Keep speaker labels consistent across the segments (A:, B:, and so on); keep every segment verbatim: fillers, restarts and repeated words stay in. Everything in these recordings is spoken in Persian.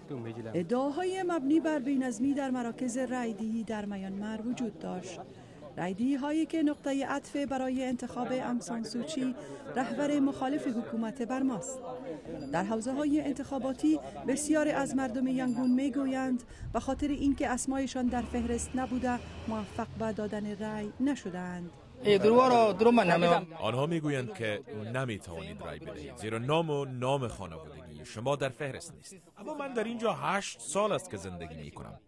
A: ادعاهای مبنی بر بی‌نظمی در مراکز رایدهی در میانمار وجود داشت. رایدهی هایی که نقطه عطف برای انتخاب آنگ سان سوچی رهبر مخالف حکومت برماست. در حوزه های انتخاباتی بسیار از مردم ینگون می گویند به خاطر اینکه اسمایشان در فهرست نبوده موفق به دادن رای نشدند.
B: آنها میگویند که نمی توانید رای بدهید زیرا نام و نام خانوادگی شما در فهرست نیست. اما من در اینجا هشت سال است که زندگی می کنم.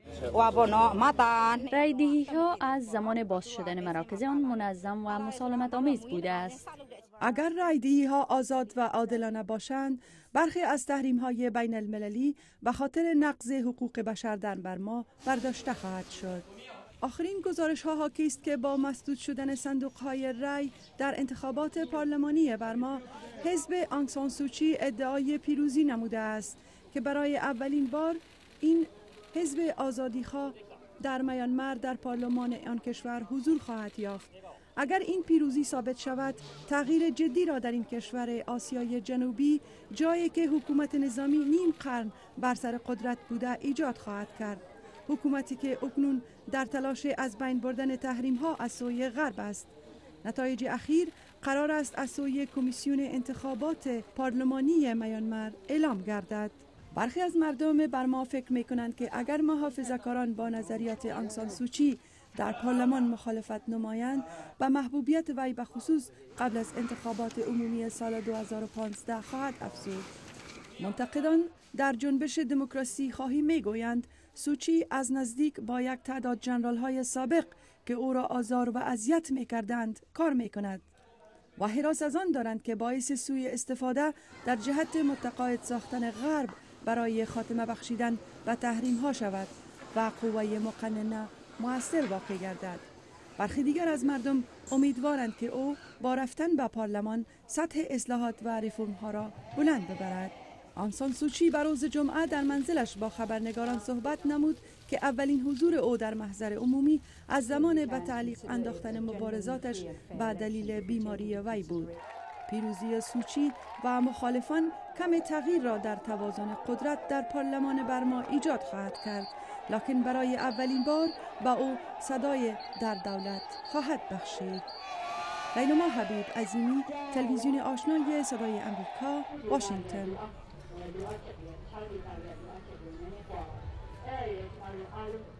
C: رایدهی ها از زمان باز شدن مراکز آن منظم و مسالمت آمیز بوده است.
A: اگر رایدهی ها آزاد و عادلانه باشند، برخی از تحریم های بین المللی به خاطر نقض حقوق بشر در برما برداشته خواهد شد. آخرین گزارش ها حاکی است که با مسدود شدن صندوق های رای در انتخابات پارلمانی برما، حزب آنگ سان سوچی ادعای پیروزی نموده است که برای اولین بار این حزب آزادیخواه در میانمار در پارلمان آن کشور حضور خواهد یافت. اگر این پیروزی ثابت شود، تغییر جدی را در این کشور آسیای جنوبی، جایی که حکومت نظامی نیم قرن بر سر قدرت بوده، ایجاد خواهد کرد. حکومتی که اکنون در تلاش از بین بردن تحریم ها از سوی غرب است. نتایج اخیر قرار است از سوی کمیسیون انتخابات پارلمانی میانمار اعلام گردد. برخی از مردم برما فکر می کنند که اگر محافظه‌کاران با نظریات آنگ سان سوچی در پارلمان مخالفت نمایند، به محبوبیت وی به خصوص قبل از انتخابات عمومی سال دو هزار و پانزده خواهد افزود. منتقدان در جنبش دموکراسی خواهی می گویند سوچی از نزدیک با یک تعداد جنرال های سابق که او را آزار و اذیت می کردند کار می کند و حراس از آن دارند که باعث سوء استفاده در جهت متقاعد ساختن غرب برای خاتمه بخشیدن به تحریم ها شود و قوه مقننه مؤثر واقع گردد. برخی دیگر از مردم امیدوارند که او با رفتن به پارلمان سطح اصلاحات و ریفرم ها را بلند ببرد. آنگ سان سوچی بر روز جمعه در منزلش با خبرنگاران صحبت نمود که اولین حضور او در محضر عمومی از زمان به تعلیق انداختن مبارزاتش به دلیل بیماری وی بود. پیروزی سوچی و مخالفان کم تغییر را در توازن قدرت در پارلمان برما ایجاد خواهد کرد، لکن برای اولین بار با او صدای در دولت خواهد بخشید. لیلما حبیب عظیمی، تلویزیون آشنای صدای امریکا، واشنگتن.